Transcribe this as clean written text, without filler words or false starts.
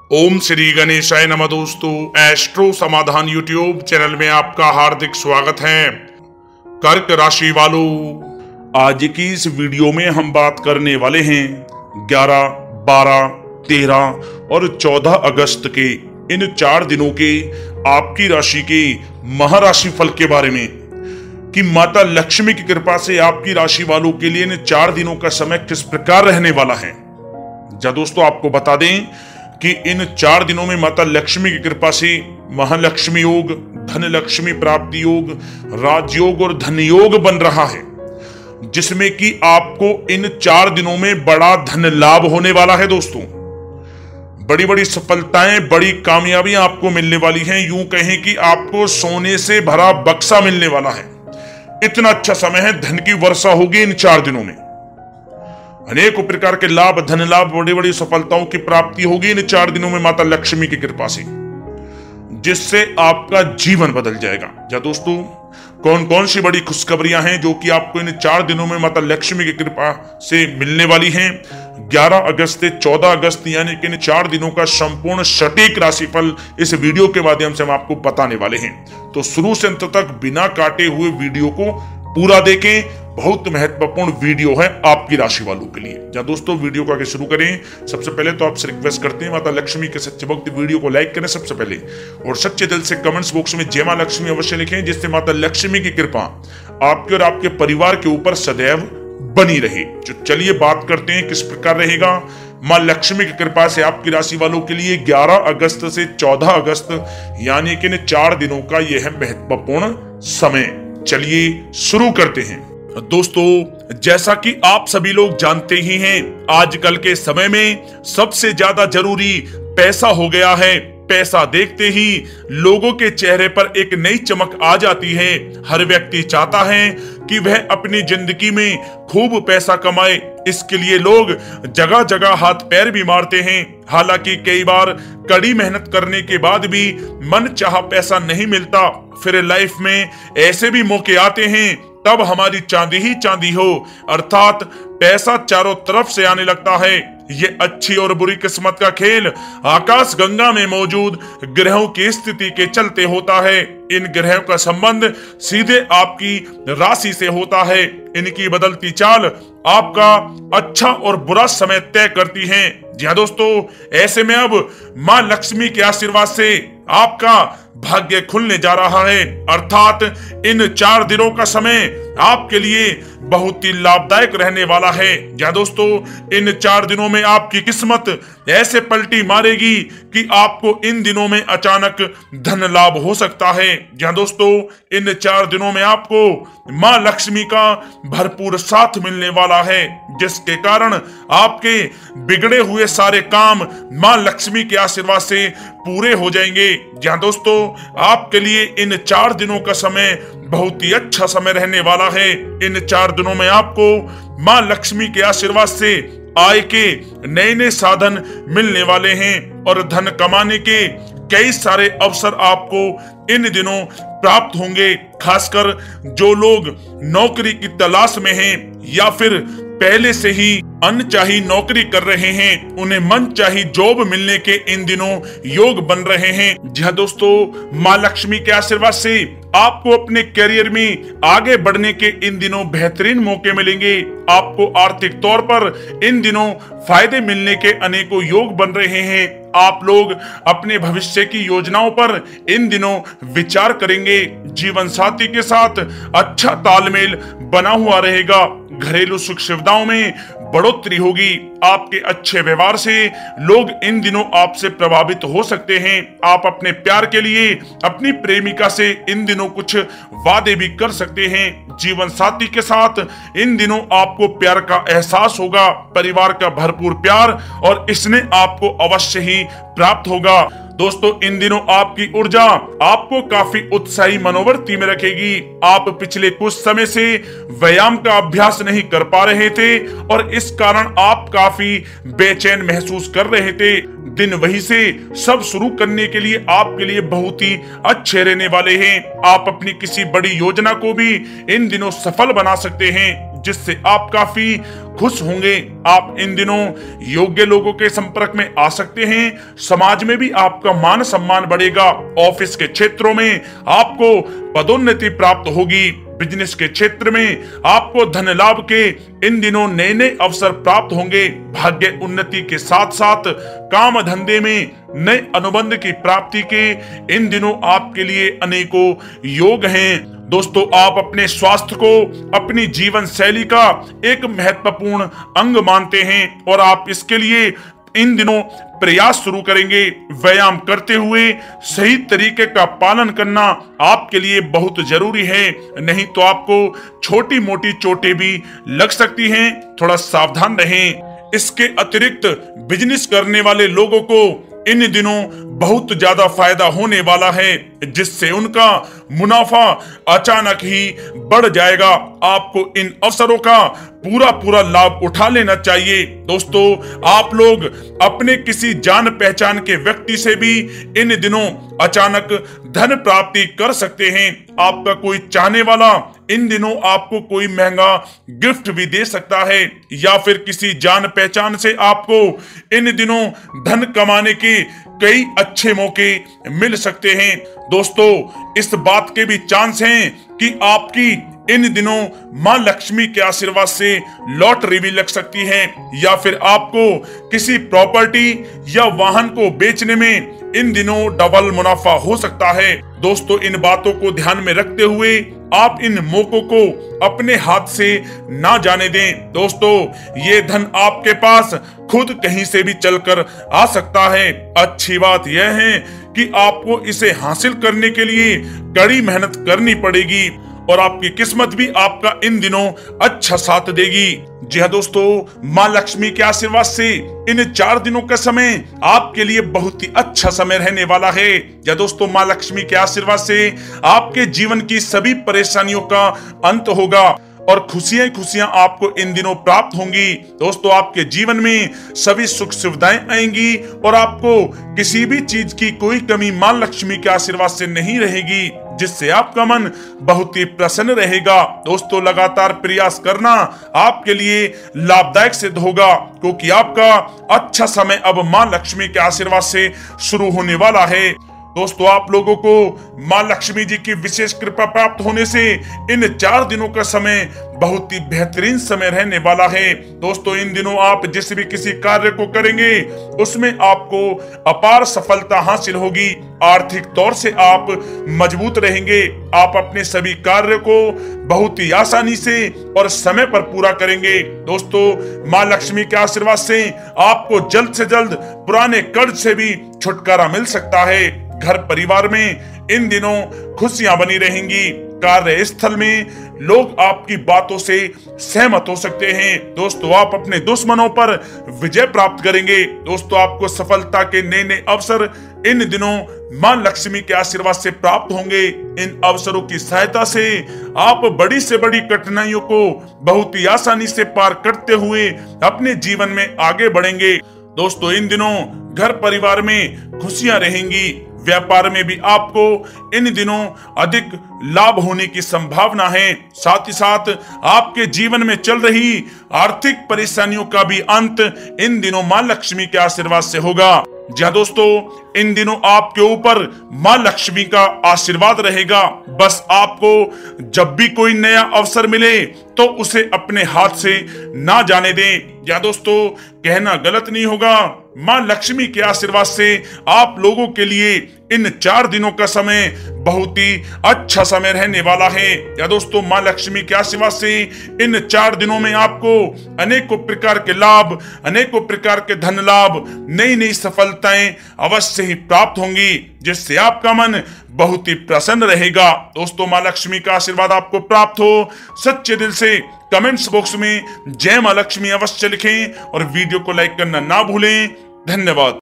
ओम श्री गणेशाय नमः। दोस्तों, एस्ट्रो समाधान यूट्यूब चैनल में आपका हार्दिक स्वागत है। कर्क राशि वालों, आज की इस वीडियो में हम बात करने वाले हैं 11, 12, 13 और 14 अगस्त के इन 4 दिनों के आपकी राशि के महाराशि फल के बारे में कि माता लक्ष्मी की कृपा से आपकी राशि वालों के लिए इन 4 दिनों का समय किस प्रकार रहने वाला है। दोस्तों, आपको बता दें कि इन 4 दिनों में माता लक्ष्मी की कृपा से महालक्ष्मी योग, धन लक्ष्मी प्राप्ति योग, राजयोग और धन योग बन रहा है, जिसमें कि आपको इन 4 दिनों में बड़ा धन लाभ होने वाला है। दोस्तों, बड़ी बड़ी सफलताएं, बड़ी कामयाबियां आपको मिलने वाली हैं। यूं कहें कि आपको सोने से भरा बक्सा मिलने वाला है। इतना अच्छा समय है, धन की वर्षा होगी इन 4 दिनों में। अनेकों प्रकार के लाभ, धन लाभ, बड़ी बड़ी सफलताओं की प्राप्ति होगी इन 4 दिनों में माता लक्ष्मी की कृपा से, जिससे आपका जीवन बदल जाएगा। दोस्तों, कौन कौन सी बड़ी खुशखबरियां हैं जो कि आपको इन 4 दिनों में माता लक्ष्मी की कृपा से मिलने वाली हैं। 11 अगस्त से 14 अगस्त यानी कि इन 4 दिनों का संपूर्ण सटीक राशिफल इस वीडियो के माध्यम से हम आपको बताने वाले हैं। तो शुरू से अंत तक बिना काटे हुए वीडियो को पूरा देखें। बहुत महत्वपूर्ण वीडियो है आपकी राशि वालों के लिए। दोस्तों, वीडियो को आगे शुरू करें, सबसे पहले तो आपसे रिक्वेस्ट करते हैं माता लक्ष्मी के सच्चे भक्त वीडियो को लाइक करें सबसे पहले, और सच्चे दिल से कमेंट्स बॉक्स में जय मां लक्ष्मी अवश्य लिखें, जिससे माता लक्ष्मी की कृपा आपके और आपके परिवार के ऊपर सदैव बनी रहे। चलिए बात करते हैं किस प्रकार रहेगा मां लक्ष्मी की कृपा से आपकी राशि वालों के लिए 11 अगस्त से 14 अगस्त यानी कि इन 4 दिनों का यह महत्वपूर्ण समय। चलिए शुरू करते हैं। दोस्तों, जैसा कि आप सभी लोग जानते ही हैं, आजकल के समय में सबसे ज्यादा जरूरी पैसा हो गया है। पैसा देखते ही लोगों के चेहरे पर एक नई चमक आ जाती है। हर व्यक्ति चाहता है कि वह अपनी जिंदगी में खूब पैसा कमाए। इसके लिए लोग जगह जगह हाथ पैर भी मारते हैं। हालांकि कई बार कड़ी मेहनत करने के बाद भी मन चाहा पैसा नहीं मिलता। फिर लाइफ में ऐसे भी मौके आते हैं तब हमारी चांदी ही चांदी हो, अर्थात पैसा चारों तरफ से आने लगता है। ये अच्छी और बुरी किस्मत का खेल आकाश गंगा में मौजूद ग्रहों की स्थिति के चलते होता है। इन ग्रहों का संबंध सीधे आपकी राशि से होता है। इनकी बदलती चाल आपका अच्छा और बुरा समय तय करती है। दोस्तों, ऐसे में अब मां लक्ष्मी के आशीर्वाद से आपका भाग्य खुलने जा रहा है, अर्थात इन 4 दिनों का समय आपके लिए बहुत ही लाभदायक रहने वाला है। दोस्तों, इन 4 दिनों में आपकी किस्मत ऐसे पलटी मारेगी कि आपको इन दिनों में अचानक धन लाभ हो सकता है। दोस्तों, इन 4 दिनों में आपको मां लक्ष्मी का भरपूर साथ मिलने वाला है, जिसके कारण आपके बिगड़े हुए सारे काम मां लक्ष्मी के आशीर्वाद से पूरे हो जाएंगे। दोस्तों, आपके लिए इन 4 दिनों का समय बहुत ही अच्छा समय रहने वाला है। इन 4 दिनों में आपको मां लक्ष्मी के आशीर्वाद से आय के नए नए साधन मिलने वाले हैं और धन कमाने के कई सारे अवसर आपको इन दिनों प्राप्त होंगे। खासकर जो लोग नौकरी की तलाश में हैं या फिर पहले से ही अनचाही नौकरी कर रहे हैं, उन्हें मनचाही जॉब मिलने के इन दिनों योग बन रहे हैं। दोस्तों, मां लक्ष्मी के आशीर्वाद से आपको अपने करियर में आगे बढ़ने के इन दिनों बेहतरीन मौके मिलेंगे। आपको आर्थिक तौर पर इन दिनों फायदे मिलने के अनेकों योग बन रहे हैं। आप लोग अपने भविष्य की योजनाओं पर इन दिनों विचार करेंगे। जीवन साथी के साथ अच्छा तालमेल बना हुआ रहेगा। घरेलू सुख सुविधाओं में बढ़ोतरी होगी। आपके अच्छे व्यवहार से लोग इन दिनों आपसे प्रभावित हो सकते हैं। आप अपने प्यार के लिए अपनी प्रेमिका से इन दिनों कुछ वादे भी कर सकते हैं। जीवन साथी के साथ इन दिनों आपको प्यार का एहसास होगा। परिवार का भरपूर प्यार और इसने आपको अवश्य ही प्राप्त होगा। दोस्तों, इन दिनों आपकी ऊर्जा आपको काफी उत्साही मनोवृत्ति में रखेगी। आप पिछले कुछ समय से व्यायाम का अभ्यास नहीं कर पा रहे थे और इस कारण आप काफी बेचैन महसूस कर रहे थे। दिन वही से सब शुरू करने के लिए आपके लिए बहुत ही अच्छे रहने वाले हैं। आप अपनी किसी बड़ी योजना को भी इन दिनों सफल बना सकते हैं। जिससे आप काफी खुश होंगे। आप इन दिनों योग्य लोगों के संपर्क में आ सकते हैं। समाज में भी आपका मान सम्मान बढ़ेगा। ऑफिस के क्षेत्रों में आपको पदोन्नति प्राप्त होगी। बिजनेस के क्षेत्र में आपको धन लाभ के इन दिनों नए नए अवसर प्राप्त होंगे। भाग्य उन्नति के साथ साथ काम धंधे में नए अनुबंध की प्राप्ति के इन दिनों आपके लिए अनेकों योग हैं। दोस्तों, आप अपने स्वास्थ्य को अपनी जीवन शैली का एक महत्वपूर्ण अंग मानते हैं और आप इसके लिए इन दिनों प्रयास शुरू करेंगे। व्यायाम करते हुए सही तरीके का पालन करना आपके लिए बहुत जरूरी है, नहीं तो आपको छोटी मोटी चोटें भी लग सकती हैं। थोड़ा सावधान रहें। इसके अतिरिक्त बिजनेस करने वाले लोगों को इन दिनों बहुत ज्यादा फायदा होने वाला है, जिससे उनका मुनाफा अचानक ही बढ़ जाएगा। आपको इन अवसरों का पूरा लाभ उठा लेना चाहिए। दोस्तों, आप लोग अपने किसी जान पहचान के व्यक्ति से भी इन दिनों अचानक धन प्राप्ति कर सकते हैं। आपका कोई चाहने वाला इन दिनों आपको कोई महंगा गिफ्ट भी दे सकता है, या फिर किसी जान पहचान से आपको इन दिनों धन कमाने के कई अच्छे मौके मिल सकते हैं। दोस्तों, इस बात के भी चांस हैं कि आपकी इन दिनों मां लक्ष्मी के आशीर्वाद से लॉटरी भी लग सकती है, या फिर आपको किसी प्रॉपर्टी या वाहन को बेचने में इन दिनों डबल मुनाफा हो सकता है। दोस्तों, इन बातों को ध्यान में रखते हुए आप इन मौकों को अपने हाथ से ना जाने दें। दोस्तों, ये धन आपके पास खुद कहीं से भी चलकर आ सकता है। अच्छी बात यह है कि आपको इसे हासिल करने के लिए कड़ी मेहनत करनी पड़ेगी और आपकी किस्मत भी आपका इन दिनों अच्छा साथ देगी। जी हाँ दोस्तों, माँ लक्ष्मी के आशीर्वाद से इन 4 दिनों का समय आपके लिए बहुत ही अच्छा समय रहने वाला है। या दोस्तों, माँ लक्ष्मी के आशीर्वाद से आपके जीवन की सभी परेशानियों का अंत होगा और खुशियां आपको इन दिनों प्राप्त होंगी। दोस्तों, आपके जीवन में सभी सुख सुविधाएं आएंगी और आपको किसी भी चीज की कोई कमी मां लक्ष्मी के आशीर्वाद से नहीं रहेगी, जिससे आपका मन बहुत ही प्रसन्न रहेगा। दोस्तों, लगातार प्रयास करना आपके लिए लाभदायक सिद्ध होगा, क्योंकि आपका अच्छा समय अब मां लक्ष्मी के आशीर्वाद से शुरू होने वाला है। दोस्तों, आप लोगों को मां लक्ष्मी जी की विशेष कृपा प्राप्त होने से इन 4 दिनों का समय बहुत ही बेहतरीन समय रहने वाला है। दोस्तों, इन दिनों आप जिस भी किसी कार्य को करेंगे उसमें आपको अपार सफलता हासिल होगी। आर्थिक तौर से आप मजबूत रहेंगे। आप अपने सभी कार्य को बहुत ही आसानी से और समय पर पूरा करेंगे। दोस्तों, मां लक्ष्मी के आशीर्वाद से आपको जल्द से जल्द पुराने कर्ज से भी छुटकारा मिल सकता है। घर परिवार में इन दिनों खुशियां बनी रहेंगी। कार्य स्थल में लोग आपकी बातों से सहमत हो सकते हैं। दोस्तों, आप अपने दुश्मनों पर विजय प्राप्त करेंगे। दोस्तों, आपको सफलता के नए नए अवसर इन दिनों मां लक्ष्मी के आशीर्वाद से प्राप्त होंगे। इन अवसरों की सहायता से आप बड़ी से बड़ी कठिनाइयों को बहुत ही आसानी से पार करते हुए अपने जीवन में आगे बढ़ेंगे। दोस्तों, इन दिनों घर परिवार में खुशियां रहेंगी। व्यापार में भी आपको इन दिनों अधिक लाभ होने की संभावना है। साथ ही साथ आपके जीवन में चल रही आर्थिक परेशानियों का भी अंत इन दिनों मां लक्ष्मी के आशीर्वाद से होगा। जी हाँ दोस्तों, इन दिनों आपके ऊपर मां लक्ष्मी का आशीर्वाद रहेगा। बस आपको जब भी कोई नया अवसर मिले तो उसे अपने हाथ से ना जाने दें। या दोस्तों, कहना गलत नहीं होगा, मां लक्ष्मी के आशीर्वाद से आप लोगों के लिए इन 4 दिनों का समय बहुत ही अच्छा समय रहने वाला है। या दोस्तों, मां लक्ष्मी के आशीर्वाद से इन 4 दिनों में आपको अनेकों प्रकार के लाभ, अनेकों प्रकार के धन लाभ, नई नई सफलताएं अवश्य ही प्राप्त होंगी, जिससे आपका मन बहुत ही प्रसन्न रहेगा। दोस्तों, मां लक्ष्मी का आशीर्वाद आपको प्राप्त हो, सच्चे दिल से कमेंट्स बॉक्स में जय मां लक्ष्मी अवश्य लिखें और वीडियो को लाइक करना ना भूलें। धन्यवाद।